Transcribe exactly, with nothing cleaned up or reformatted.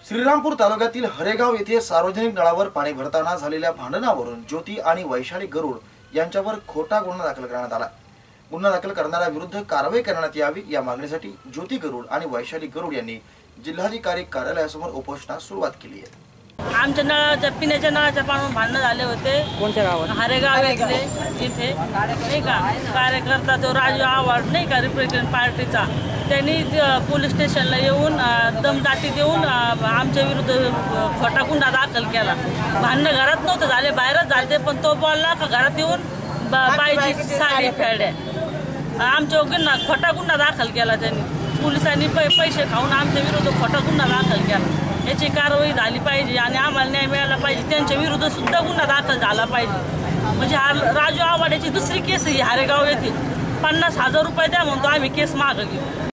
श्रीरामपूर तालुक्यातील हरेगाव येथे सार्वजनिक नळावर पाणी भरताना झालेल्या भांडणावरून ज्योती आणि वैशाली गरुड यांच्यावर खोटा गुन्हा दाखल करण्यात आला। गुन्हा दाखल करणाऱ्या विरुद्ध कारवाई करण्यात यावी या मागणीसाठी ज्योती गरुड आणि वैशाली गरुड यांनी जिल्हाधिकारी कार्यालयासमोर उपोषणास सुरुवात केली आहे। आमच्या नळाच्या पिण्याच्या नळाच्या पाण्यावर भांडण झाले होते। कोणत्या गावात? हरेगाव येथे तिथे नाही का कार्यकर्ता तो राजू आव्हाड नाही का रिप्रेझेंटेटिव्ह पार्टीचा, त्यांनी पोलीस स्टेशनला येऊन दमदाटी देऊन आमच्या विरुद्ध खोटा गुन्हा दाखल केला। भांडणं घरात नव्हतं झाले, बाहेरच झाले, पण तो बोलला का घरात येऊन बाईची साडी फेडे आमच्या गुन्हा खोटा गुन्हा दाखल केला। त्यांनी पोलिसांनी पैसे खाऊन आमच्या विरुद्ध खोटा गुन्हा दाखल केला। याची कारवाई झाली पाहिजे आणि आम्हाला न्याय मिळाला पाहिजे। त्यांच्या विरुद्ध सुद्धा गुन्हा दाखल झाला पाहिजे। म्हणजे हा राजू आव्हाड याची दुसरी केस ही हरेगाव येथे पन्नास हजार रुपये द्या म्हणतो आम्ही केस मागे घेऊ।